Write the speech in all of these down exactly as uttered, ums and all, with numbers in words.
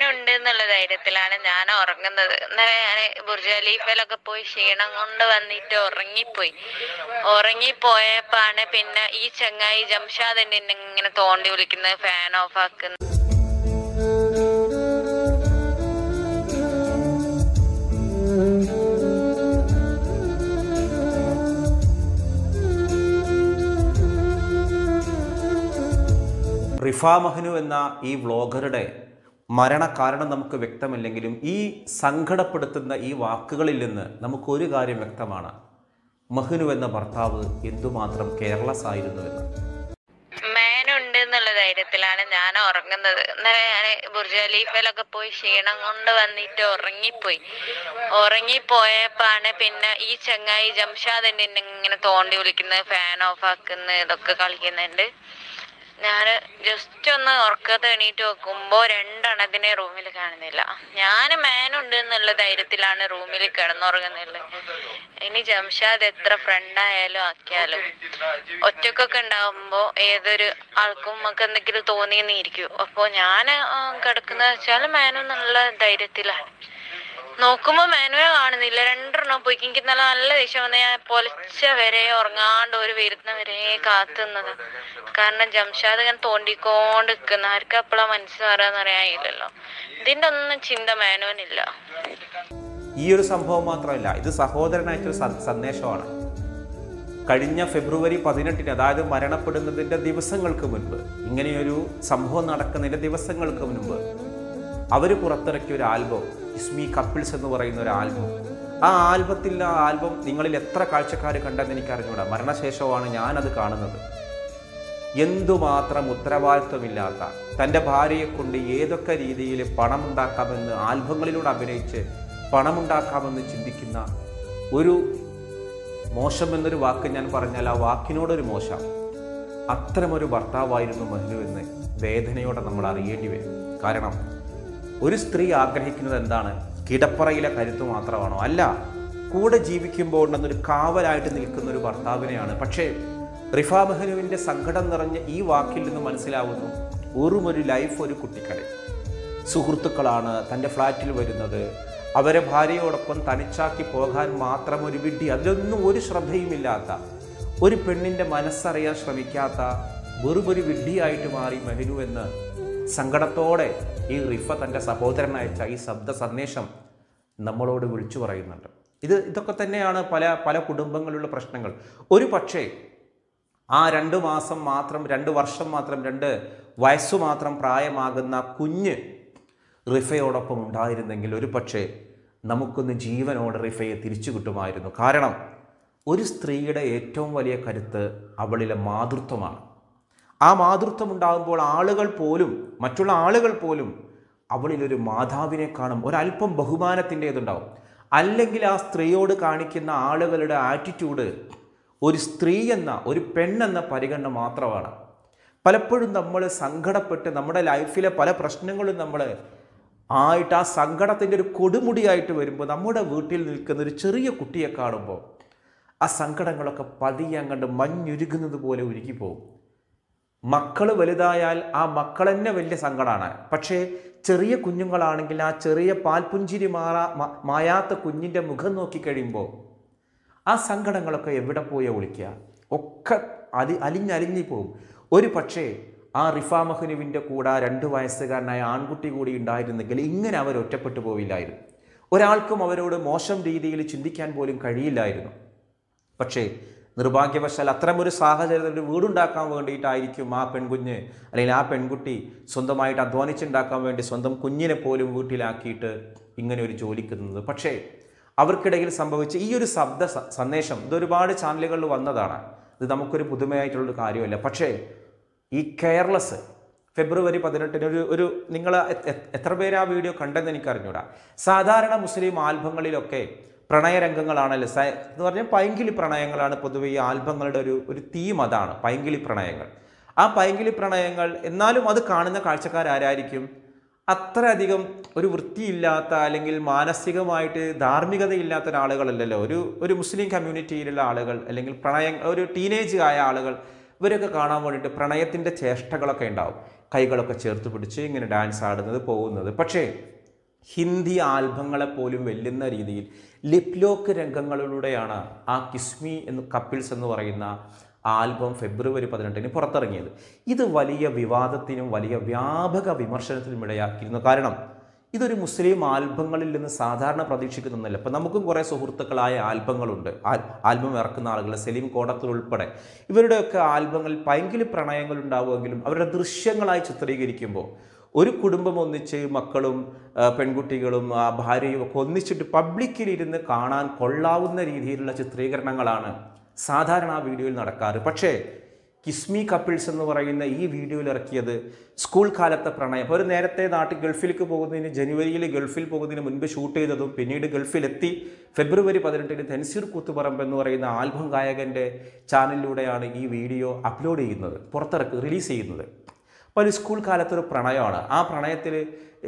മേനുണ്ട് എന്നുള്ള ധൈര്യത്തിലാണ് ഞാൻ ഉറങ്ങുന്നത്. ഇന്നലെ ഞാൻ ബുർജ് ഖലീഫയിലൊക്കെ പോയി ക്ഷീണം കൊണ്ട് വന്നിട്ട് ഉറങ്ങിപ്പോയി. ഉറങ്ങിപ്പോയപ്പാണ് പിന്നെ ഈ ചങ്ങായി ജംഷാദ് എന്നെ ഇങ്ങനെ തോണ്ടി വിളിക്കുന്നത്, ഫാൻ ഓഫ് ആക്കുന്നത്. റിഫ മഹ്നു എന്ന ഈ വ്ളോഗറുടെ മരണകാരണം നമുക്ക് വ്യക്തമല്ലെങ്കിലും ഈ സങ്കടപ്പെടുത്തുന്ന ഈ വാക്കുകളിൽ നിന്ന് നമുക്കൊരു കാര്യം വ്യക്തമാണ്: മഹ്നു എന്ന ഭർത്താവ് എന്തുമാത്രം കെയർലെസ് ആയിരുന്നു എന്ന്. മേനുണ്ട് എന്നുള്ള ധൈര്യത്തിലാണ് ഞാൻ ഉറങ്ങുന്നത്. ഇന്നലെ ഞാൻ ബുർജ് ഖലീഫയിലൊക്കെ പോയി ക്ഷീണം കൊണ്ട് വന്നിട്ട് ഉറങ്ങിപ്പോയി. ഉറങ്ങിപ്പോയപ്പാണ് പിന്നെ ഈ ചങ്ങായി ജംഷാദ് എന്നെ ഇങ്ങനെ തോണ്ടി വിളിക്കുന്നത്, ഫാൻ ഓഫ് ആക്കുന്നത്, ഇതൊക്കെ കളിക്കുന്നുണ്ട്. ഞാൻ ജസ്റ്റ് ഒന്ന് ഉറക്കത്ത് എണീറ്റ് നോക്കുമ്പോൾ രണ്ടെണ്ണത്തിനെ റൂമിൽ കാണുന്നില്ല. ഞാൻ മേനുണ്ട് എന്നുള്ള ധൈര്യത്തിലാണ് റൂമിൽ കിടന്നുറങ്ങുന്നുള്ളത്. ഇനി ജംഷാദ് എത്ര ഫ്രണ്ടായാലും ആക്കിയാലും ഒറ്റക്കൊക്കെ ഉണ്ടാകുമ്പോൾ ഏതൊരു ആൾക്കും നമുക്ക് എന്തെങ്കിലും തോന്നിയെന്നിരിക്കും. അപ്പോൾ ഞാൻ കിടക്കുന്നത് വെച്ചാൽ മേനു എന്നുള്ള ധൈര്യത്തിലാണ്. നോക്കുമ്പോൾ മേനുവിനെ കാണുന്നില്ല, രണ്ടെണ്ണം പോയി. എനിക്ക് നല്ല നല്ല ദേഷ്യം വന്ന് ഞാൻ പൊലച്ച വരെ ഉറങ്ങാണ്ട് ഒരു വരുന്ന വരെ കാത്തുന്നത്. കാരണം ജംഷാദ് ഇങ്ങനെ തോണ്ടിക്കൊണ്ട് നിൽക്കുന്ന ആർക്ക് അപ്പോഴാ മനസ്സിലാകാന്ന് അറിയാനില്ലല്ലോ. ഇതിന്റെ ഒന്നും ചിന്ത മേനുവിനില്ല. ഈ ഒരു സംഭവം മാത്രമല്ല, ഇത് സഹോദരനായിട്ടൊരു സന്ദേശമാണ്. കഴിഞ്ഞ ഫെബ്രുവരി പതിനെട്ടിന്, അതായത് മരണപ്പെടുന്നതിൻ്റെ ദിവസങ്ങൾക്ക് മുൻപ്, ഇങ്ങനെയൊരു സംഭവം നടക്കുന്നതിൻ്റെ ദിവസങ്ങൾക്ക് മുൻപ് അവർ പുറത്തിറക്കിയ ഒരു ആൽബം, ഇസ്മി കപ്പിൾസ് എന്ന് പറയുന്ന ഒരു ആൽബം. ആ ആൽബത്തിൽ ആ ആൽബം നിങ്ങളിൽ എത്ര കാഴ്ചക്കാർ കണ്ടെന്ന് എനിക്ക് അറിഞ്ഞൂടാ. മരണശേഷമാണ് ഞാനത് കാണുന്നത്. എന്തുമാത്രം ഉത്തരവാദിത്വമില്ലാത്ത, തൻ്റെ ഭാര്യയെ കൊണ്ട് ഏതൊക്കെ രീതിയിൽ പണമുണ്ടാക്കാമെന്ന് ആൽബങ്ങളിലൂടെ അഭിനയിച്ച് പണമുണ്ടാക്കാമെന്ന് ചിന്തിക്കുന്ന ഒരു മോശം എന്നൊരു വാക്ക് ഞാൻ പറഞ്ഞാൽ ആ വാക്കിനോടൊരു മോശം. അത്തരമൊരു ഭർത്താവായിരുന്നു മഹ്നു എന്ന് വേദനയോടെ നമ്മൾ അറിയേണ്ടി വരും. കാരണം ഒരു സ്ത്രീ ആഗ്രഹിക്കുന്നത് എന്താണ്? കിടപ്പറയിലെ കരുത്ത് മാത്രമാണോ? അല്ല, കൂടെ ജീവിക്കുമ്പോൾ ഉണ്ടെന്നൊരു കാവലായിട്ട് നിൽക്കുന്ന ഒരു ഭർത്താവിനെയാണ്. പക്ഷേ റിഫ മഹ്നുവിൻ്റെ സങ്കടം നിറഞ്ഞ ഈ വാക്കിൽ നിന്ന് മനസ്സിലാവുന്നു, വെറും ഒരു ലൈഫ് ഒരു കുട്ടിക്കട. സുഹൃത്തുക്കളാണ് തൻ്റെ ഫ്ലാറ്റിൽ വരുന്നത്, അവരെ ഭാര്യയോടൊപ്പം തനിച്ചാക്കി പോകാൻ മാത്രം ഒരു വിഡ്ഢി, അതിലൊന്നും ഒരു ശ്രദ്ധയുമില്ലാത്ത, ഒരു പെണ്ണിൻ്റെ മനസ്സറിയാൻ ശ്രമിക്കാത്ത വെറും ഒരു വിഡ്ഢിയായിട്ട് മാറി മഹ്നു എന്ന് സങ്കടത്തോടെ ഈ റിഫ തൻ്റെ സഹോദരനയച്ച ഈ ശബ്ദ സന്ദേശം നമ്മളോട് വിളിച്ചു പറയുന്നുണ്ട്. ഇത് ഇതൊക്കെ തന്നെയാണ് പല പല കുടുംബങ്ങളിലുള്ള പ്രശ്നങ്ങൾ. ഒരു പക്ഷേ ആ രണ്ട് മാസം മാത്രം, രണ്ട് വർഷം മാത്രം, രണ്ട് വയസ്സു മാത്രം പ്രായമാകുന്ന കുഞ്ഞ് റിഫയോടൊപ്പം ഉണ്ടായിരുന്നെങ്കിൽ ഒരു പക്ഷേ നമുക്കൊന്ന് ജീവനോട് റിഫയെ തിരിച്ചു കിട്ടുമായിരുന്നു. കാരണം ഒരു സ്ത്രീയുടെ ഏറ്റവും വലിയ കരുത്ത് അവളിലെ മാതൃത്വമാണ്. ആ മാതൃത്വം ഉണ്ടാകുമ്പോൾ ആളുകൾ പോലും, മറ്റുള്ള ആളുകൾ പോലും അവളിലൊരു മാതാവിനെ കാണും, ഒരല്പം ബഹുമാനത്തിൻ്റേതുണ്ടാവും. അല്ലെങ്കിൽ ആ സ്ത്രീയോട് കാണിക്കുന്ന ആളുകളുടെ ആറ്റിറ്റ്യൂഡ് ഒരു സ്ത്രീ എന്ന, ഒരു പെണ്ണെന്ന പരിഗണന മാത്രമാണ്. പലപ്പോഴും നമ്മൾ സങ്കടപ്പെട്ട് നമ്മുടെ ലൈഫിലെ പല പ്രശ്നങ്ങളും നമ്മൾ ആയിട്ട് ആ സങ്കടത്തിൻ്റെ ഒരു കൊടുമുടിയായിട്ട് വരുമ്പോൾ നമ്മുടെ വീട്ടിൽ നിൽക്കുന്ന ഒരു ചെറിയ കുട്ടിയെ കാണുമ്പോൾ ആ സങ്കടങ്ങളൊക്കെ പതിയെ അങ്ങോട്ട് മഞ്ഞുരുകുന്നത് പോലെ ഉരുകിപ്പോവും. മക്കൾ വലുതായാൽ ആ മക്കൾ തന്നെ വലിയ സങ്കടമാണ്. പക്ഷേ ചെറിയ കുഞ്ഞുങ്ങളാണെങ്കിൽ ആ ചെറിയ പാൽപുഞ്ചിരി മാറാ മായാത്ത കുഞ്ഞിൻ്റെ മുഖം നോക്കിക്കഴിയുമ്പോൾ ആ സങ്കടങ്ങളൊക്കെ എവിടെ പോയാൽ ഒളിക്കുക, ഒക്കെ അലി അലിഞ്ഞലിഞ്ഞു പോവും. ഒരു പക്ഷേ ആ റിഫ മഹ്നുവിൻ്റെ കൂടെ രണ്ട് വയസ്സുകാരനായ ആൺകുട്ടി കൂടി ഉണ്ടായിരുന്നെങ്കിൽ ഇങ്ങനെ അവർ ഒറ്റപ്പെട്ടു പോവില്ലായിരുന്നു. ഒരാൾക്കും അവരോട് മോശം രീതിയിൽ ചിന്തിക്കാൻ പോലും കഴിയില്ലായിരുന്നു. പക്ഷേ നിർഭാഗ്യവശാൽ അത്തരമൊരു സാഹചര്യത്തിൽ ഒരു വീടുണ്ടാക്കാൻ വേണ്ടിയിട്ടായിരിക്കും ആ പെൺകുഞ്ഞ് അല്ലെങ്കിൽ ആ പെൺകുട്ടി സ്വന്തമായിട്ട് അധ്വാനിച്ചുണ്ടാക്കാൻ വേണ്ടി സ്വന്തം കുഞ്ഞിനെ പോലും വീട്ടിലാക്കിയിട്ട് ഇങ്ങനെ ഒരു ജോലിക്കുന്നത്. പക്ഷേ അവർക്കിടയിൽ സംഭവിച്ച ഈ ഒരു ശബ്ദ സന്ദേശം ഇതൊരുപാട് ചാനലുകളിൽ വന്നതാണ്. ഇത് നമുക്കൊരു പുതുമയായിട്ടുള്ളൊരു കാര്യമല്ല. പക്ഷേ ഈ കെയർലെസ് ഫെബ്രുവരി പതിനെട്ടിന് ഒരു ഒരു നിങ്ങൾ എത്ര പേര് ആ വീഡിയോ കണ്ടെന്ന് എനിക്കറിഞ്ഞൂടാ. സാധാരണ മുസ്ലിം ആൽബങ്ങളിലൊക്കെ പ്രണയരംഗങ്ങളാണല്ലോ എന്ന് പറഞ്ഞാൽ പൈങ്കിളി പ്രണയങ്ങളാണ് പൊതുവെ ഈ ആൽബങ്ങളുടെ ഒരു ഒരു തീം. അതാണ് പൈങ്കിളി പ്രണയങ്ങൾ. ആ പൈങ്കിളി പ്രണയങ്ങൾ എന്നാലും അത് കാണുന്ന കാഴ്ചക്കാരായിരിക്കും അത്രയധികം ഒരു വൃത്തിയില്ലാത്ത അല്ലെങ്കിൽ മാനസികമായിട്ട് ധാർമ്മികതയില്ലാത്ത ഒരാളുകളല്ലല്ലോ ഒരു ഒരു മുസ്ലിം കമ്മ്യൂണിറ്റിയിലുള്ള ആളുകൾ, അല്ലെങ്കിൽ പ്രണയം ഒരു ടീനേജ് ആയ ആളുകൾ. ഇവരൊക്കെ കാണാൻ വേണ്ടിയിട്ട് പ്രണയത്തിൻ്റെ ചേഷ്ടകളൊക്കെ ഉണ്ടാവും. കൈകളൊക്കെ ചേർത്ത് പിടിച്ച് ഇങ്ങനെ ഡാൻസ് ആടുന്നത് പോകുന്നത്. പക്ഷേ ഹിന്ദി ആൽബങ്ങളെപ്പോലും വെല്ലുന്ന രീതിയിൽ ലിപ് ലോക്ക് രംഗങ്ങളിലൂടെയാണ് ആ കിസ്മി എന്ന് കപ്പിൾസ് എന്ന് പറയുന്ന ആൽബം ഫെബ്രുവരി പതിനെട്ടിന് പുറത്തിറങ്ങിയത്. ഇത് വലിയ വിവാദത്തിനും വലിയ വ്യാപക വിമർശനത്തിനും ഇടയാക്കിയിരുന്നു. കാരണം ഇതൊരു മുസ്ലിം ആൽബങ്ങളിൽ നിന്ന് സാധാരണ പ്രതീക്ഷിക്കുന്നൊന്നുമല്ല. ഇപ്പം നമുക്കും കുറേ സുഹൃത്തുക്കളായ ആൽബങ്ങളുണ്ട്, ആൽബം ഇറക്കുന്ന ആളുകൾ, സലീം കോടത്തൂർ ഉൾപ്പെടെ. ഇവരുടെയൊക്കെ ആൽബങ്ങളിൽ ഭയങ്കര പ്രണയങ്ങൾ ഉണ്ടാവുമെങ്കിലും അവരുടെ ദൃശ്യങ്ങളായി ചിത്രീകരിക്കുമ്പോൾ ഒരു കുടുംബം ഒന്നിച്ച് മക്കളും പെൺകുട്ടികളും ഭാര്യയും ഒക്കെ ഒന്നിച്ചിട്ട് പബ്ലിക്കിലിരുന്ന് കാണാൻ കൊള്ളാവുന്ന രീതിയിലുള്ള ചിത്രീകരണങ്ങളാണ് സാധാരണ ആ വീഡിയോയിൽ നടക്കാറ്. പക്ഷേ കിസ്മി കപ്പിൾസ് എന്ന് പറയുന്ന ഈ വീഡിയോയിൽ ഇറക്കിയത് സ്കൂൾ കാലത്തെ പ്രണയം. അപ്പോൾ ഒരു നേരത്തെ നാട്ടിൽ ഗൾഫിലേക്ക് പോകുന്നതിന് ജനുവരിയിൽ ഗൾഫിൽ പോകുന്നതിന് മുൻപ് ഷൂട്ട് ചെയ്തതും പിന്നീട് ഗൾഫിലെത്തി ഫെബ്രുവരി പതിനെട്ടിന് തെൻസീർ കൂത്തുപറമ്പ് എന്ന് പറയുന്ന ആൽബം ഗായകൻ്റെ ചാനലിലൂടെയാണ് ഈ വീഡിയോ അപ്ലോഡ് ചെയ്യുന്നത്, പുറത്തിറക്കി റിലീസ് ചെയ്യുന്നത്. അപ്പോൾ ഒരു സ്കൂൾ കാലത്തൊരു പ്രണയമാണ്. ആ പ്രണയത്തിൽ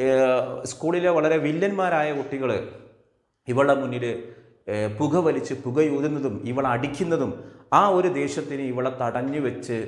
സ്കൂളിലെ വളരെ വില്ലന്മാരായ കുട്ടികൾ ഇവളുടെ മുന്നിൽ പുക വലിച്ച് പുകയൂതുന്നതും ഇവളെ അടിക്കുന്നതും ആ ഒരു ദേഷ്യത്തിന് ഇവളെ തടഞ്ഞു വെച്ച്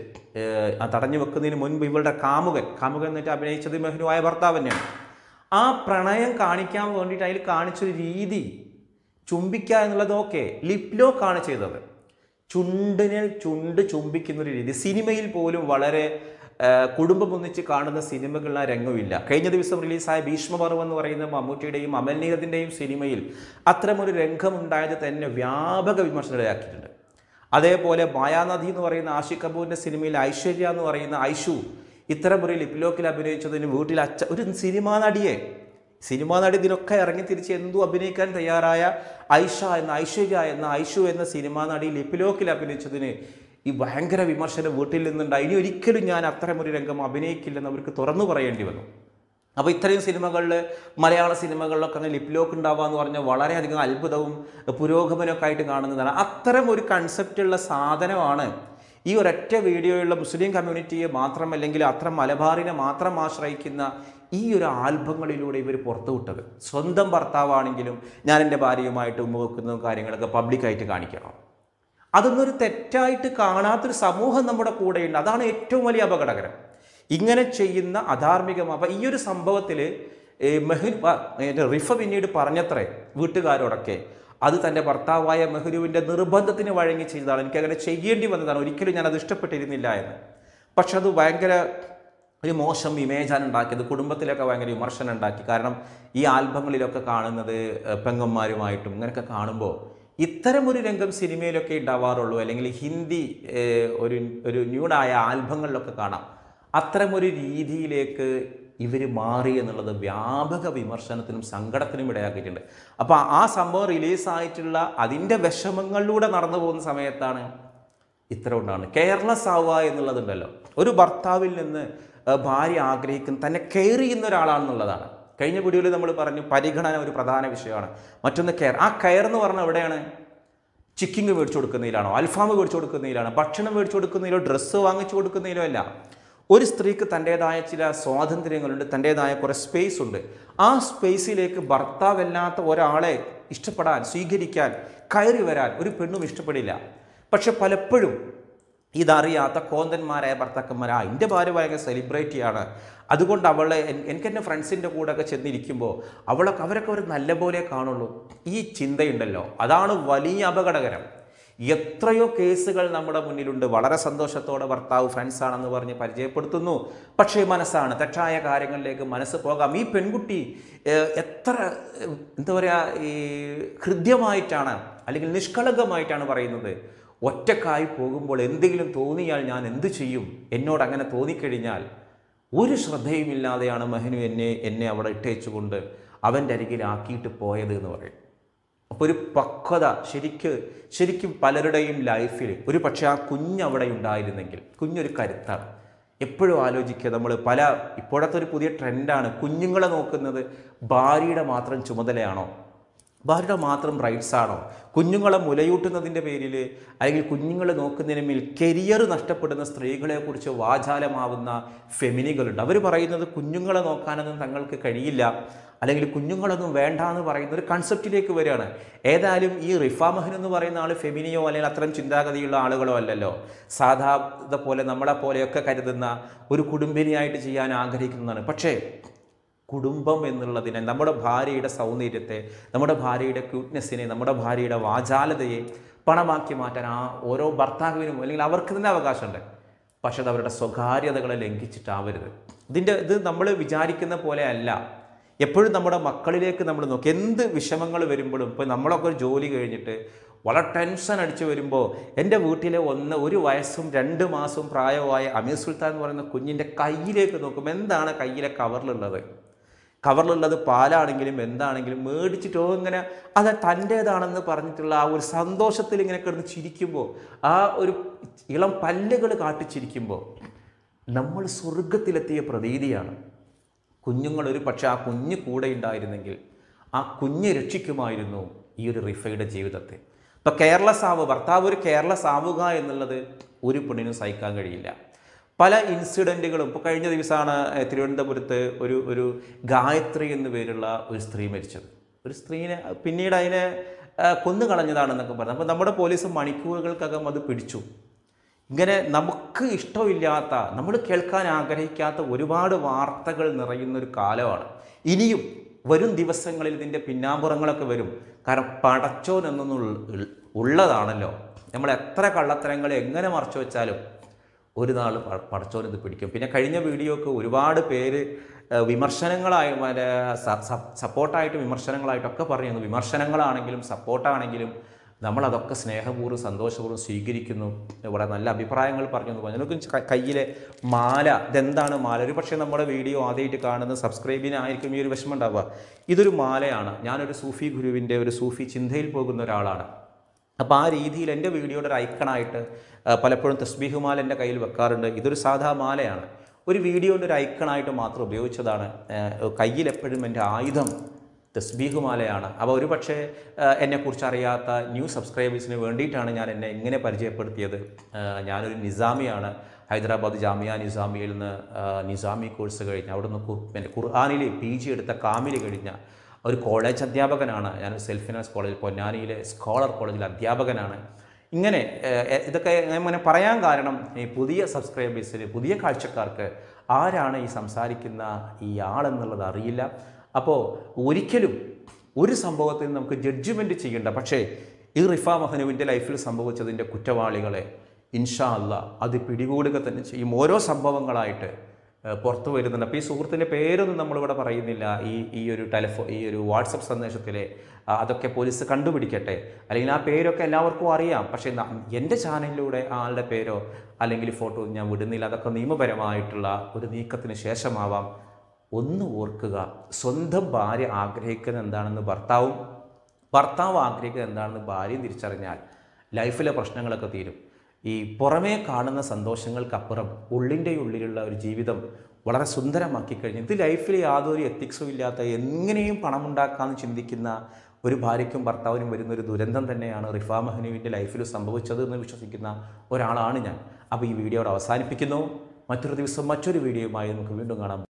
ആ തടഞ്ഞു വെക്കുന്നതിന് മുൻപ് ഇവളുടെ കാമുകൻ കാമുകൻ എന്നിട്ട് അഭിനയിച്ചത് മെഹ്നുവായ ഭർത്താവ് തന്നെയാണ്. ആ പ്രണയം കാണിക്കാൻ വേണ്ടിയിട്ട് അതിൽ കാണിച്ചൊരു രീതി ചുംബിക്കുക എന്നുള്ളത് ഓക്കെ, ലിപ് ലോക്കാണ് ചെയ്തത്. ചുണ്ടിനെ ചുണ്ട് ചുംബിക്കുന്നൊരു രീതി സിനിമയിൽ പോലും വളരെ കുടുംബം ഒന്നിച്ച് കാണുന്ന സിനിമകളിൽ ആ രംഗമില്ല. കഴിഞ്ഞ ദിവസം റിലീസായ ഭീഷ്മപർവം എന്ന് പറയുന്ന മമ്മൂട്ടിയുടെയും അമൽ നീരദിൻ്റെയും സിനിമയിൽ അത്തരമൊരു രംഗമുണ്ടായത് തന്നെ വ്യാപക വിമർശനമാക്കിയിട്ടുണ്ട്. അതേപോലെ മായാനദി എന്ന് പറയുന്ന ആഷിഖ് കപൂറിൻ്റെ സിനിമയിൽ ഐശ്വര്യ എന്ന് പറയുന്ന ഐഷു ഇത്തരമൊരു ലിപ്ലോക്കിൽ അഭിനയിച്ചതിന് വീട്ടിൽ അച്ഛ ഒരു സിനിമാ നടിയെ സിനിമാ നടി ഇതിനൊക്കെ ഇറങ്ങി തിരിച്ച് എന്തു അഭിനയിക്കാൻ തയ്യാറായ ഐഷ എന്ന ഐശ്വര്യ എന്ന ഐഷു എന്ന സിനിമാ നടി ലിപ്ലോക്കിൽ അഭിനയിച്ചതിന് ഈ ഭയങ്കര വിമർശനം വീട്ടിൽ നിന്നുണ്ടായി. ഇനി ഒരിക്കലും ഞാൻ അത്തരമൊരു രംഗം അഭിനയിക്കില്ലെന്ന് അവർക്ക് തുറന്നു പറയേണ്ടി വന്നു. അപ്പോൾ ഇത്രയും സിനിമകളിൽ മലയാള സിനിമകളിലൊക്കെ അങ്ങനെ ലിപ് ലോക്ക് ഉണ്ടാവുക എന്ന് പറഞ്ഞാൽ വളരെയധികം അത്ഭുതവും പുരോഗമനമൊക്കെ ആയിട്ട് കാണുന്നതാണ്. അത്തരം ഒരു കൺസെപ്റ്റുള്ള സാധനമാണ് ഈ ഒരൊറ്റ വീഡിയോയുള്ള മുസ്ലിം കമ്മ്യൂണിറ്റിയെ മാത്രം അല്ലെങ്കിൽ അത്ര മലബാറിനെ മാത്രം ആശ്രയിക്കുന്ന ഈ ഒരു ആൽബങ്ങളിലൂടെ ഇവർ പുറത്തുവിട്ടത്. സ്വന്തം ഭർത്താവാണെങ്കിലും ഞാൻ എൻ്റെ ഭാര്യയുമായിട്ട് ഉമ്മ വെക്കുന്നതും കാര്യങ്ങളൊക്കെ പബ്ലിക്കായിട്ട് കാണിക്കണം. അതൊന്നൊരു തെറ്റായിട്ട് കാണാത്തൊരു സമൂഹം നമ്മുടെ കൂടെയുണ്ട്. അതാണ് ഏറ്റവും വലിയ അപകടകരം. ഇങ്ങനെ ചെയ്യുന്ന അധാർമികമാണ്. അപ്പം ഈ ഒരു സംഭവത്തിൽ മെഹു റിഫ പിന്നീട് പറഞ്ഞത്രേ വീട്ടുകാരോടൊക്കെ അത് തൻ്റെ ഭർത്താവായ മെഹ്രുവിൻ്റെ നിർബന്ധത്തിന് വഴങ്ങി ചെയ്തതാണ്, എനിക്കങ്ങനെ ചെയ്യേണ്ടി വന്നതാണ്, ഒരിക്കലും ഞാനത് ഇഷ്ടപ്പെട്ടിരുന്നില്ല എന്ന്. പക്ഷെ അത് ഭയങ്കര ഒരു മോശം ഇമേജാണ് ഉണ്ടാക്കിയത്. കുടുംബത്തിലൊക്കെ ഭയങ്കര വിമർശനം ഉണ്ടാക്കി. കാരണം ഈ ആൽബങ്ങളിലൊക്കെ കാണുന്നത് പെങ്ങന്മാരുമായിട്ടും ഇങ്ങനെയൊക്കെ കാണുമ്പോൾ ഇത്തരം ഒരു രംഗം സിനിമയിലൊക്കെ ഉണ്ടാവാറുള്ളൂ, അല്ലെങ്കിൽ ഹിന്ദി ഒരു ഒരു ന്യൂഡായ ആൽബങ്ങളിലൊക്കെ കാണാം. അത്തരമൊരു രീതിയിലേക്ക് ഇവർ മാറി എന്നുള്ളത് വ്യാപക വിമർശനത്തിനും സങ്കടത്തിനും ഇടയാക്കിയിട്ടുണ്ട്. അപ്പോൾ ആ സംഭവം റിലീസായിട്ടുള്ള അതിൻ്റെ വിഷമങ്ങളിലൂടെ നടന്നു പോകുന്ന സമയത്താണ് ഇത്ര ഉണ്ടാകുന്നത്. കെയർലെസ് ആവുക എന്നുള്ളതുണ്ടല്ലോ. ഒരു ഭർത്താവിൽ നിന്ന് ഭാര്യ ആഗ്രഹിക്കുന്ന തന്നെ കെയർ ചെയ്യുന്ന ഒരാളാണെന്നുള്ളതാണ്. കഴിഞ്ഞ വീഡിയോയിൽ നമ്മൾ പറഞ്ഞു പരിഗണന ഒരു പ്രധാന വിഷയമാണ്. മറ്റൊന്ന് കെയർ. ആ കെയർ എന്ന് പറഞ്ഞാൽ എവിടെയാണ്? ചിക്കിങ് മേടിച്ചു കൊടുക്കുന്നതിലാണോ, അൽഫാം മേടിച്ചു കൊടുക്കുന്നതിലാണോ, ഭക്ഷണം മേടിച്ചു കൊടുക്കുന്നതിലോ, ഡ്രസ്സ് വാങ്ങിച്ചു കൊടുക്കുന്നതിലോ അല്ല. ഒരു സ്ത്രീക്ക് തൻ്റേതായ ചില സ്വാതന്ത്ര്യങ്ങളുണ്ട്, തൻ്റേതായ കുറേ സ്പേസ് ഉണ്ട്. ആ സ്പേസിലേക്ക് ഭർത്താവല്ലാത്ത ഒരാളെ ഇഷ്ടപ്പെടാൻ, സ്വീകരിക്കാൻ, കയറി വരാൻ ഒരു പെണ്ണും ഇഷ്ടപ്പെടില്ല. പക്ഷെ പലപ്പോഴും ഇതറിയാത്ത കോന്തന്മാരായ ഭർത്താക്കന്മാർ ആ എൻ്റെ ഭാര്യ ഭയങ്കര സെലിബ്രിറ്റിയാണ്, അതുകൊണ്ട് അവളെ എനിക്ക് എൻ്റെ ഫ്രണ്ട്സിൻ്റെ കൂടെയൊക്കെ ചെന്നിരിക്കുമ്പോൾ അവളൊക്കെ അവരൊക്കെ ഒരു നല്ല പോലെ കാണുള്ളൂ. ഈ ചിന്തയുണ്ടല്ലോ, അതാണ് വലിയ അപകടകരം. എത്രയോ കേസുകൾ നമ്മുടെ മുന്നിലുണ്ട്. വളരെ സന്തോഷത്തോടെ ഭർത്താവ് ഫ്രണ്ട്സാണെന്ന് പറഞ്ഞ് പരിചയപ്പെടുത്തുന്നു, പക്ഷേ മനസ്സാണ് തെറ്റായ കാര്യങ്ങളിലേക്ക് മനസ്സ് പോകാം. ഈ പെൺകുട്ടി എത്ര എന്താ പറയുക ഈ ഹൃദ്യമായിട്ടാണ് അല്ലെങ്കിൽ നിഷ്കളങ്കമായിട്ടാണ് പറയുന്നത്. ഒറ്റക്കായി പോകുമ്പോൾ എന്തെങ്കിലും തോന്നിയാൽ ഞാൻ എന്ത് ചെയ്യും, എന്നോട് അങ്ങനെ തോന്നിക്കഴിഞ്ഞാൽ ഒരു ശ്രദ്ധയുമില്ലാതെയാണ് മെഹ്നു എന്നെ എന്നെ അവിടെ ഇട്ടേച്ചുകൊണ്ട് അവൻ്റെ അരികിലാക്കിയിട്ട് പോയത് എന്ന് പറയും. അപ്പോൾ ഒരു പക്വത ശരിക്ക് ശരിക്കും പലരുടെയും ലൈഫിൽ ഒരു പക്ഷേ ആ കുഞ്ഞവിടെ ഉണ്ടായിരുന്നെങ്കിൽ, കുഞ്ഞൊരു കരുത്താണ്. എപ്പോഴും ആലോചിക്കുക, നമ്മൾ പല ഇപ്പോഴത്തെ ഒരു പുതിയ ട്രെൻഡാണ് കുഞ്ഞുങ്ങളെ നോക്കുന്നത് ഭാര്യയുടെ മാത്രം ചുമതലയാണോ, ഭാര്യയുടെ മാത്രം റൈറ്റ്സ് ആണോ? കുഞ്ഞുങ്ങളെ മുലയൂട്ടുന്നതിൻ്റെ പേരിൽ അല്ലെങ്കിൽ കുഞ്ഞുങ്ങളെ നോക്കുന്നതിന് മേൽ കരിയർ നഷ്ടപ്പെടുന്ന സ്ത്രീകളെക്കുറിച്ച് വാചാലമാവുന്ന ഫെമിനികളുണ്ട്. അവർ പറയുന്നത് കുഞ്ഞുങ്ങളെ നോക്കാനൊന്നും തങ്ങൾക്ക് കഴിയില്ല, അല്ലെങ്കിൽ കുഞ്ഞുങ്ങളൊന്നും വേണ്ട എന്ന് പറയുന്ന ഒരു കൺസെപ്റ്റിലേക്ക് വരികയാണ്. ഏതായാലും ഈ റിഫ മഹൻ എന്ന് പറയുന്ന ആൾ ഫെമിനിയോ അല്ലെങ്കിൽ അത്തരം ചിന്താഗതിയുള്ള ആളുകളോ അല്ലല്ലോ. സാധാരണ പോലെ നമ്മളെ പോലെയൊക്കെ കരുതുന്ന ഒരു കുടുംബിനിയായിട്ട് ചെയ്യാൻ ആഗ്രഹിക്കുന്നതാണ്. പക്ഷേ കുടുംബം എന്നുള്ളതിനെ, നമ്മുടെ ഭാര്യയുടെ സൗന്ദര്യത്തെ, നമ്മുടെ ഭാര്യയുടെ ക്യൂട്ട്നെസ്സിനെ, നമ്മുടെ ഭാര്യയുടെ വാചാലതയെ പണമാക്കി മാറ്റാൻ ആ ഓരോ ഭർത്താവിനും അല്ലെങ്കിൽ അവർക്ക് തന്നെ അവകാശമുണ്ട്. പക്ഷെ അത് അവരുടെ സ്വകാര്യതകളെ ലംഘിച്ചിട്ടാവരുത്. ഇതിൻ്റെ ഇത് നമ്മൾ വിചാരിക്കുന്ന പോലെ അല്ല. എപ്പോഴും നമ്മുടെ മക്കളിലേക്ക് നമ്മൾ നോക്കി എന്ത് വിഷമങ്ങൾ വരുമ്പോഴും, ഇപ്പോൾ നമ്മളൊക്കെ ഒരു ജോലി കഴിഞ്ഞിട്ട് വളരെ ടെൻഷൻ അടിച്ച് വരുമ്പോൾ എൻ്റെ വീട്ടിലെ ഒന്ന് ഒരു വയസ്സും രണ്ട് മാസവും പ്രായമായ അമീർ സുൽത്താൻ എന്ന് പറയുന്ന കുഞ്ഞിൻ്റെ കയ്യിലേക്ക് നോക്കുമ്പോൾ എന്താണ് കയ്യിലെ കവറിലുള്ളത്? കവറിലുള്ളത് പാലാണെങ്കിലും എന്താണെങ്കിലും മേടിച്ചിട്ടോ ഇങ്ങനെ അത് തൻ്റേതാണെന്ന് പറഞ്ഞിട്ടുള്ള ആ ഒരു സന്തോഷത്തിൽ ഇങ്ങനെ കിടന്ന് ചിരിക്കുമ്പോൾ, ആ ഒരു ഇളം പല്ലുകൾ കാട്ടിച്ചിരിക്കുമ്പോൾ നമ്മൾ സ്വർഗത്തിലെത്തിയ പ്രതീതിയാണ്. കുഞ്ഞുങ്ങളൊരു പക്ഷേ ആ കുഞ്ഞ് കൂടെ ഉണ്ടായിരുന്നെങ്കിൽ ആ കുഞ്ഞ് രക്ഷിക്കുമായിരുന്നു ഈ ഒരു റിഫയുടെ ജീവിതത്തെ. ഇപ്പം കെയർലെസ് ആവുക, ഭർത്താവ് ഒരു കെയർലെസ് ആവുക എന്നുള്ളത് ഒരു പെണ്ണിനും സഹിക്കാൻ കഴിയില്ല. പല ഇൻസിഡൻറ്റുകളും ഇപ്പോൾ കഴിഞ്ഞ ദിവസമാണ് തിരുവനന്തപുരത്ത് ഒരു ഒരു ഗായത്രി എന്നു പേരുള്ള ഒരു സ്ത്രീ മരിച്ചത്. ഒരു സ്ത്രീനെ പിന്നീട് അതിനെ കൊന്നു കളഞ്ഞതാണെന്നൊക്കെ പറഞ്ഞു. അപ്പോൾ നമ്മുടെ പോലീസ് മണിക്കൂറുകൾക്കകം അത് പിടിച്ചു. ഇങ്ങനെ നമുക്ക് ഇഷ്ടമില്ലാത്ത, നമ്മൾ കേൾക്കാൻ ആഗ്രഹിക്കാത്ത ഒരുപാട് വാർത്തകൾ നിറയുന്നൊരു കാലമാണ്. ഇനിയും വരും ദിവസങ്ങളിൽ ഇതിൻ്റെ പിന്നാമ്പുറങ്ങളൊക്കെ വരും. കാരണം പടച്ചോൻ എന്നൊന്നും ഉള്ളതാണല്ലോ. നമ്മൾ എത്ര കള്ളത്തരങ്ങൾ എങ്ങനെ മറച്ചു വെച്ചാലും ഒരു നാൾ പടച്ചോൻ ഇത് പിടിക്കും. പിന്നെ കഴിഞ്ഞ വീഡിയോക്ക് ഒരുപാട് പേര് വിമർശനങ്ങളായി സപ്പോർട്ടായിട്ടും വിമർശനങ്ങളായിട്ടൊക്കെ പറയുന്നു. വിമർശനങ്ങളാണെങ്കിലും സപ്പോർട്ടാണെങ്കിലും നമ്മളതൊക്കെ സ്നേഹപൂർവ്വം സന്തോഷപൂർവ്വം സ്വീകരിക്കുന്നു. ഇവിടെ നല്ല അഭിപ്രായങ്ങൾ പറഞ്ഞു എന്ന് പറഞ്ഞു. നമുക്ക് കയ്യിലെ മാല, ഇതെന്താണ് മാല? ഒരു പക്ഷേ നമ്മുടെ വീഡിയോ ആദ്യമായിട്ട് കാണുന്ന സബ്സ്ക്രൈബിനായിരിക്കും ഈ ഒരു വിഷമം ഉണ്ടാവുക. ഇതൊരു മാലയാണ്. ഞാനൊരു സൂഫി ഗുരുവിൻ്റെ ഒരു സൂഫി ചിന്തയിൽ പോകുന്ന ഒരാളാണ്. അപ്പോൾ ആ രീതിയിൽ എൻ്റെ വീഡിയോയുടെ ഒരു ഐക്കണായിട്ട് പലപ്പോഴും തസ്ബീഹ് മാല എൻ്റെ കയ്യിൽ വെക്കാറുണ്ട്. ഇതൊരു സാധാ മാലയാണ്. ഒരു വീഡിയോയുടെ ഒരു ഐക്കണായിട്ട് മാത്രം ഉപയോഗിച്ചതാണ്. കയ്യിലെപ്പോഴും എൻ്റെ ആയുധം തസ്ബീഹ് മാലയാണ്. അപ്പോൾ ഒരു പക്ഷേ എന്നെക്കുറിച്ച് അറിയാത്ത ന്യൂ സബ്സ്ക്രൈബേഴ്സിന് വേണ്ടിയിട്ടാണ് ഞാൻ എന്നെ ഇങ്ങനെ പരിചയപ്പെടുത്തിയത്. ഞാനൊരു നിസാമിയാണ്. ഹൈദരാബാദ് ജാമിയ നിസാമിയിൽ നിന്ന് നിസാമി കോഴ്സ് കഴിഞ്ഞ് അവിടെ നിന്ന് എൻ്റെ ഖുർആനിൽ പി ജി എടുത്ത കാമിൽ കഴിഞ്ഞ ഒരു കോളേജ് അധ്യാപകനാണ്. ഞാൻ സെൽഫ് ഫിനാൻസ് കോളേജിൽ പൊന്നാനിയിലെ സ്കോളർ കോളേജിൽ അധ്യാപകനാണ്. ഇങ്ങനെ ഇതൊക്കെ അങ്ങനെ പറയാൻ കാരണം ഈ പുതിയ സബ്സ്ക്രൈബേഴ്സിന്, പുതിയ കാഴ്ചക്കാർക്ക് ആരാണ് ഈ സംസാരിക്കുന്ന ഈ ആളെന്നുള്ളത് അറിയില്ല. അപ്പോൾ ഒരിക്കലും ഒരു സംഭവത്തിൽ നമുക്ക് ജഡ്ജ്മെൻറ്റ് ചെയ്യേണ്ട. പക്ഷേ ഈ റിഫ മഹനുവിൻ്റെ ലൈഫിൽ സംഭവിച്ചതിൻ്റെ കുറ്റവാളികളെ ഇൻഷാ അല്ലാ അത് പിടികൂടുക തന്നെ ചെയ്യും. ഓരോ സംഭവങ്ങളായിട്ട് പുറത്തു വരുന്നുണ്ട്. അപ്പോൾ ഈ സുഹൃത്തിൻ്റെ പേരൊന്നും നമ്മളിവിടെ പറയുന്നില്ല. ഈ ഈ ഒരു ടെലിഫോ ഈ ഒരു വാട്സപ്പ് സന്ദേശത്തിലെ അതൊക്കെ പോലീസ് കണ്ടുപിടിക്കട്ടെ. അല്ലെങ്കിൽ ആ പേരൊക്കെ എല്ലാവർക്കും അറിയാം. പക്ഷേ എൻ്റെ ചാനലിലൂടെ ആളുടെ പേരോ അല്ലെങ്കിൽ ഫോട്ടോ ഞാൻ വിടുന്നില്ല. അതൊക്കെ നിയമപരമായിട്ടുള്ള ഒരു നീക്കത്തിന് ശേഷമാവാം. ഒന്ന് ഓർക്കുക, സ്വന്തം ഭാര്യ ആഗ്രഹിക്കുന്നത് എന്താണെന്ന് ഭർത്താവും ഭർത്താവ് ആഗ്രഹിക്കുന്നത് എന്താണെന്ന് ഭാര്യയും തിരിച്ചറിഞ്ഞാൽ ലൈഫിലെ പ്രശ്നങ്ങളൊക്കെ തീരും. ഈ പുറമേ കാണുന്ന സന്തോഷങ്ങൾക്കപ്പുറം ഉള്ളിൻ്റെ ഉള്ളിലുള്ള ഒരു ജീവിതം വളരെ സുന്ദരമാക്കി കഴിഞ്ഞു. ഇത് ലൈഫിൽ യാതൊരു എത്തിക്സും ഇല്ലാത്ത എങ്ങനെയും പണമുണ്ടാക്കാമെന്ന് ചിന്തിക്കുന്ന ഒരു ഭാര്യയ്ക്കും ഭർത്താവിനും വരുന്നൊരു ദുരന്തം തന്നെയാണ് റിഫ മഹനുവിൻ്റെ ലൈഫിൽ സംഭവിച്ചത് എന്ന് വിശ്വസിക്കുന്ന ഒരാളാണ് ഞാൻ. അപ്പോൾ ഈ വീഡിയോ അവസാനിപ്പിക്കുന്നു. മറ്റൊരു ദിവസം മറ്റൊരു വീഡിയോയുമായി നമുക്ക് വീണ്ടും കാണാം.